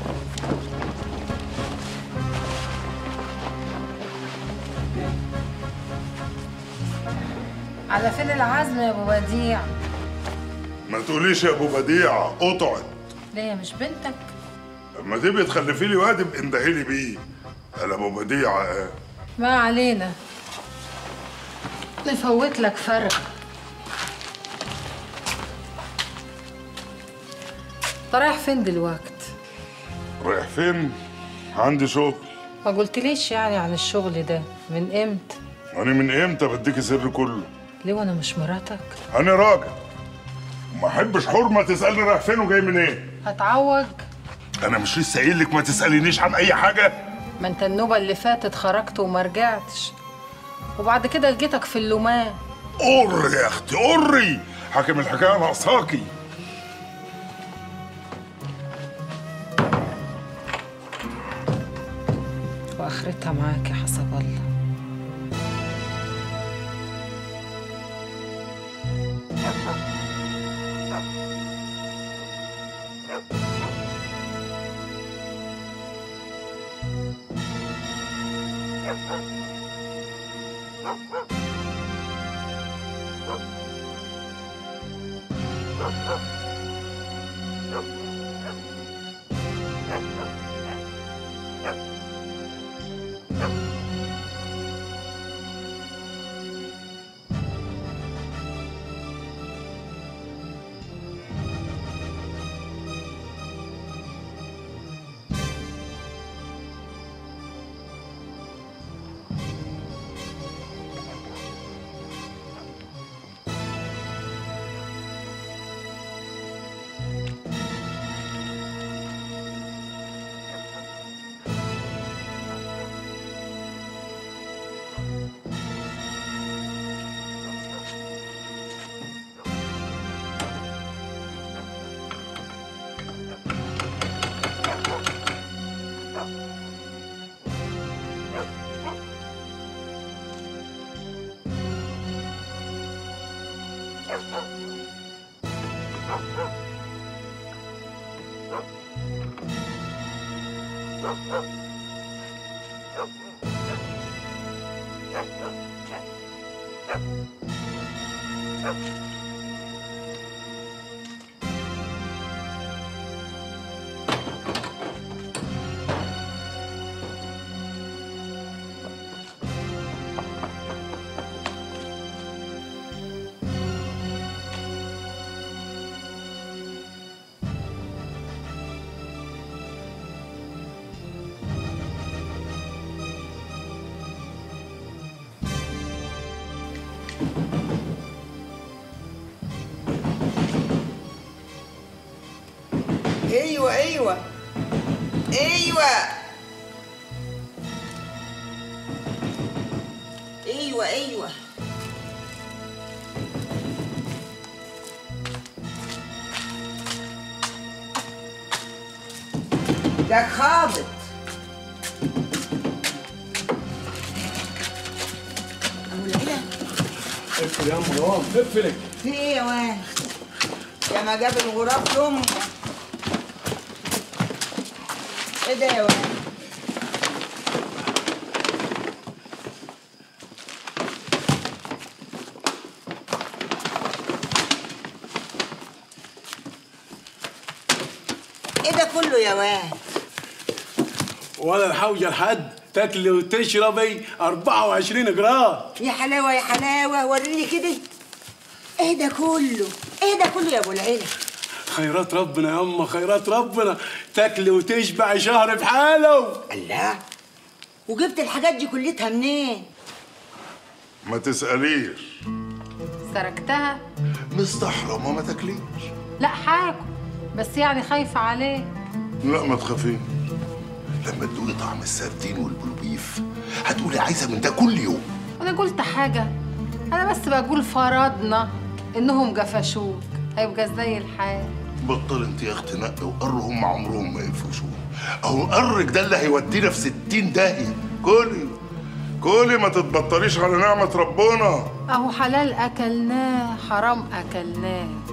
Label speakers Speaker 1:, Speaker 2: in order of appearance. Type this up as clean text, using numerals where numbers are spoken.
Speaker 1: على فين العزم يا ابو بديع؟
Speaker 2: ما تقوليش يا ابو بديع، قطعت.
Speaker 1: ليه مش بنتك؟
Speaker 2: لما تبقي تخلفي لي واد ابقي اندهيلي بيه. انا ابو بديع.
Speaker 1: ما علينا، نفوت لك فرق. انت رايح فين دلوقتي؟
Speaker 2: رايح فين؟ عندي شغل.
Speaker 1: ما قلتليش يعني عن الشغل ده من امتى؟
Speaker 2: انا من امتى بديكي سر كله؟
Speaker 1: ليه وانا مش مراتك؟
Speaker 2: انا راجل وما احبش حرمه تسالني رايح فين وجاي منين.
Speaker 1: هتعوج؟
Speaker 2: انا مش لسه قايل لك ما تسالينيش عن اي حاجه؟
Speaker 1: ما انت النوبه اللي فاتت خرجت وما رجعتش، وبعد كده لقيتك في اللومان.
Speaker 2: قري يا اختي قري، حاكم الحكايه ناقصاكي.
Speaker 1: واخرتها معاك يا حسب الله.
Speaker 3: ايوه ايوه ايوه ايوه ايوه ده خابط. ابو العلا
Speaker 4: اقفل يا مروان، اقفلك.
Speaker 3: في ايه يا واد؟ يا ما جاب الغراب لامه. ايه ده يا واد؟ ايه ده كله يا واد؟
Speaker 4: ولا الحوجه لحد تاكلي وتشربي 24 جرام.
Speaker 3: يا حلاوه يا حلاوه، وريني كده. ايه ده كله؟ ايه ده كله يا ابو العلا؟
Speaker 4: خيرات ربنا يا اما، خيرات ربنا. تاكلي وتشبع شهر بحاله.
Speaker 3: الله، وجبت الحاجات دي كلتها منين؟
Speaker 2: ما تساليش.
Speaker 1: سرقتها؟
Speaker 2: مستحرمه ما تاكليش.
Speaker 1: لا حاكم، بس يعني خايفه عليك.
Speaker 2: لا ما تخافيش، لما تدوقي طعم السردين والبلوبيف هتقولي عايزه من ده كل يوم.
Speaker 1: انا قلت حاجه؟ انا بس بقول فرضنا انهم قفشوك، هيبقى زي الحال.
Speaker 2: بطل انت يا اختي نقي وقر، هم عمرهم ما يقفشوه. اهو قرك ده اللي هيودينا في 60 داهيه. كلي ما تتبطليش على نعمه ربنا.
Speaker 1: اهو حلال اكلناه، حرام اكلناه.